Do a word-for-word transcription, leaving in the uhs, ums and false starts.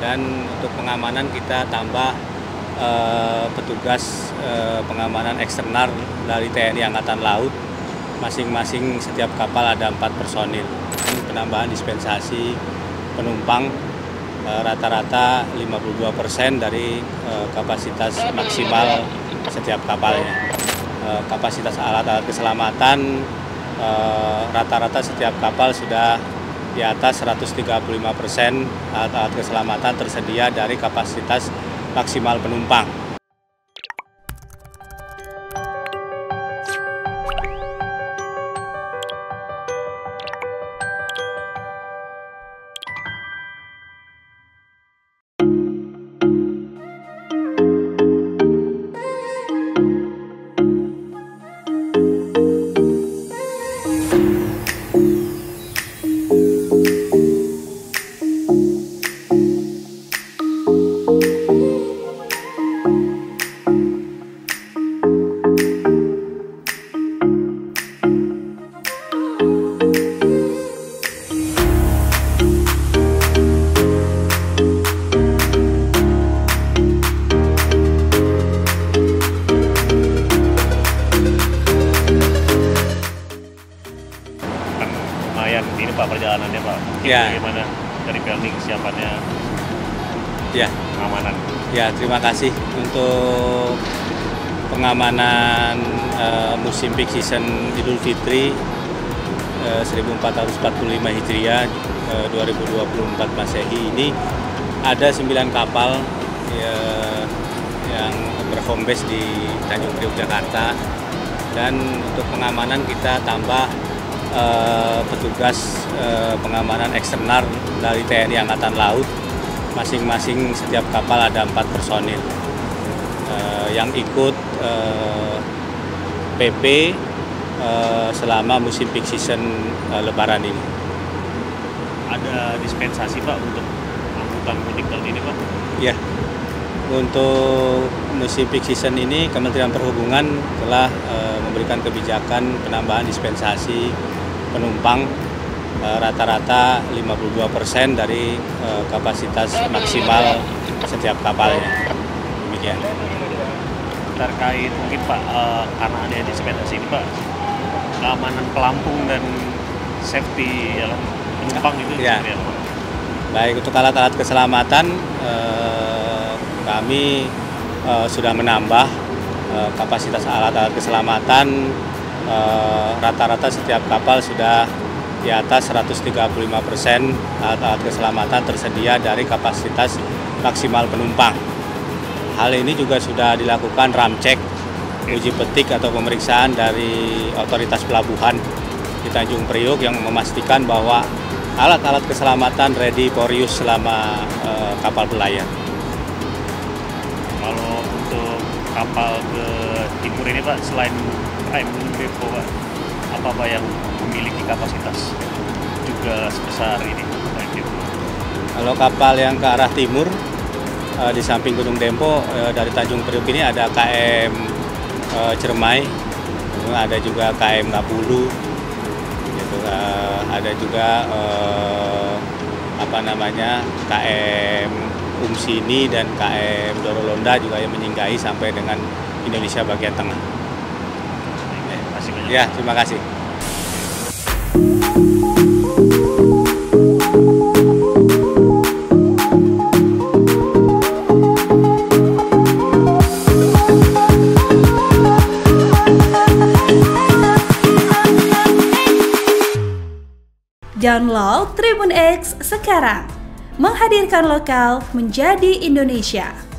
Dan untuk pengamanan kita tambah eh, petugas eh, pengamanan eksternal dari T N I Angkatan Laut. Masing-masing setiap kapal ada empat personil. Penambahan dispensasi penumpang rata-rata lima puluh dua persen dari uh, kapasitas maksimal setiap kapalnya. Uh, kapasitas alat-alat keselamatan rata-rata uh, setiap kapal sudah di atas seratus tiga puluh lima persen alat-alat keselamatan tersedia dari kapasitas maksimal penumpang. Ini Pak perjalanannya Pak, ya. Bagaimana dari Pelni kesiapannya, ya. Pengamanan? Ya, terima kasih untuk pengamanan uh, musim peak season Idul Fitri uh, seribu empat ratus empat puluh lima Hijriah uh, dua ribu dua puluh empat Masehi ini ada sembilan kapal ya, yang berhome base di Tanjung Priok, Jakarta, dan untuk pengamanan kita tambah Uh, petugas uh, pengamanan eksternal dari T N I Angkatan Laut. Masing-masing setiap kapal ada empat personil uh, yang ikut uh, P P uh, selama musim peak season uh, Lebaran ini. Ada dispensasi Pak untuk angkutan mudik tahun ini Pak? Ya, untuk musim peak season ini Kementerian Perhubungan telah uh, memberikan kebijakan penambahan dispensasi penumpang rata-rata uh, lima puluh dua persen dari uh, kapasitas maksimal setiap kapalnya. Demikian. Terkait mungkin Pak, uh, karena ada dispensasi ini Pak, keamanan pelampung dan safety ya, penumpang itu ya. Ya, Pak? Baik, untuk alat-alat keselamatan uh, kami uh, sudah menambah uh, kapasitas alat-alat keselamatan. Rata-rata uh, setiap kapal sudah di atas seratus tiga puluh lima persen alat-alat keselamatan tersedia dari kapasitas maksimal penumpang. Hal ini juga sudah dilakukan ramcek, uji petik atau pemeriksaan dari otoritas pelabuhan di Tanjung Priok yang memastikan bahwa alat-alat keselamatan ready for use selama uh, kapal berlayar. Kalau untuk kapal ke timur ini Pak, selain Prime Depo Pak, apa Pak yang memiliki kapasitas juga sebesar ini Prime Depo? Kalau kapal yang ke arah timur uh, di samping Gunung Dempo uh, dari Tanjung Priok ini ada K M uh, Cermai, ada juga K M Ngapulu, gitu, uh, ada juga uh, apa namanya K M Umsini dan K M Dorolonda juga yang menyinggahi sampai dengan Indonesia bagian tengah. Ya, terima kasih. Download Tribun X sekarang, menghadirkan lokal menjadi Indonesia.